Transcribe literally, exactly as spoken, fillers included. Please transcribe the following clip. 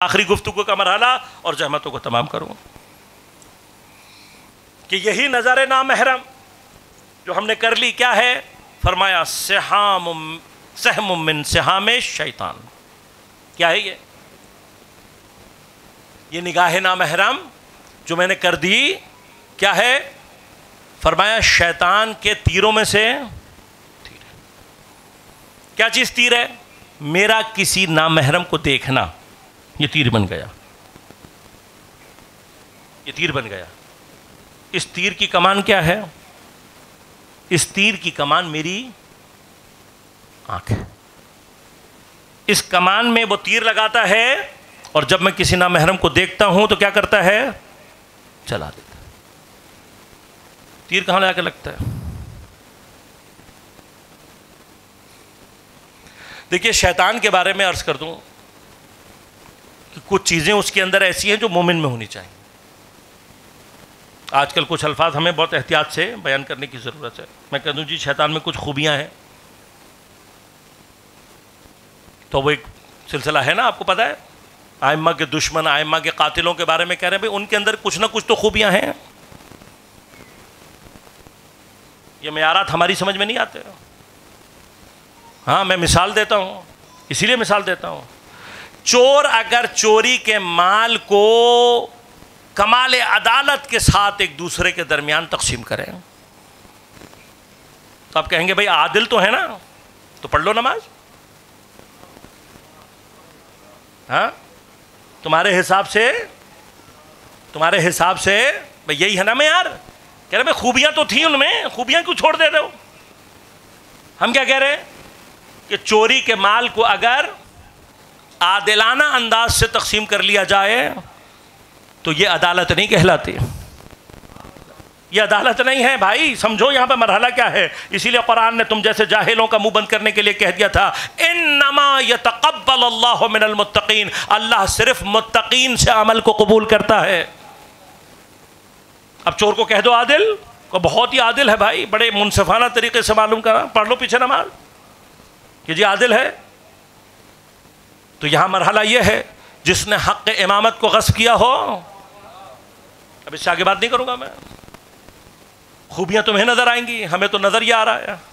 آخری گفتگو کا مرحلہ اور زحمتوں کو تمام کروں کہ یہی نظر نامحرم جو ہم نے کر لی کیا ہے؟ فرمایا سہام سہم من سہام شیطان. کیا ہے یہ؟ یہ نگاہ نامحرم جو میں نے کر دی کیا ہے؟ فرمایا شیطان کے تیروں میں سے تیر ہے. کیا چیز تیر ہے؟ میرا کسی نامحرم کو دیکھنا، یہ تیر بن گیا، یہ تیر بن گیا. اس تیر کی کمان کیا ہے؟ اس تیر کی کمان میری آنکھ ہے. اس کمان میں وہ تیر لگاتا ہے اور جب میں کسی نامحرم کو دیکھتا ہوں تو کیا کرتا ہے؟ چلا دیتا ہے. تیر کہاں لگا کے لگتا ہے؟ دیکھیے شیطان کے بارے میں عرض کر دوں کہ کچھ چیزیں اس کے اندر ایسی ہیں جو مومن میں ہونی چاہیے. آج کل کچھ الفاظ ہمیں بہت احتیاط سے بیان کرنے کی ضرورت ہے. میں کہہ دوں جی شیطان میں کچھ خوبیاں ہیں تو وہ ایک سلسلہ ہے نا، آپ کو پتہ ہے آئمہ کے دشمن، آئمہ کے قاتلوں کے بارے میں کہہ رہے ہیں بھائی ان کے اندر کچھ نہ کچھ تو خوبیاں ہیں. یہ معیارات ہماری سمجھ میں نہیں آتے. ہاں میں مثال دیتا ہوں، اسی لیے مثال دیتا ہوں. چور اگر چوری کے مال کو کمال عدالت کے ساتھ ایک دوسرے کے درمیان تقسیم کریں تو آپ کہیں گے بھائی عادل تو ہے نا، تو پڑھ لو نماز. ہاں تمہارے حساب سے تمہارے حساب سے بھائی یہی ہے نا معیار. کہہ رہے بھائی خوبیاں تو تھیں ان میں، خوبیاں کیوں چھوڑ دے رہے ہو؟ ہم کیا کہہ رہے ہیں کہ چوری کے مال کو اگر عادلانہ انداز سے تقسیم کر لیا جائے تو یہ عدالت نہیں کہلاتی. یہ عدالت نہیں ہے بھائی. سمجھو یہاں پہ مرحلہ کیا ہے. اسی لیے قرآن نے تم جیسے جاہلوں کا منہ بند کرنے کے لیے کہہ دیا تھا انما یتقبل اللہ من المتقین. اللہ صرف متقین سے عمل کو قبول کرتا ہے. اب چور کو کہہ دو عادل، کو بہت ہی عادل ہے بھائی، بڑے منصفانہ طریقے سے معلوم کرا، پڑھ لو پیچھے نماز کہ جی عادل ہے. تو یہاں مرحلہ یہ ہے جس نے حق امامت کو غصب کیا ہو. اب اس سے آگے بات نہیں کروں گا میں. خوبیاں تمہیں نظر آئیں گی، ہمیں تو نظر یہ آ رہا ہے.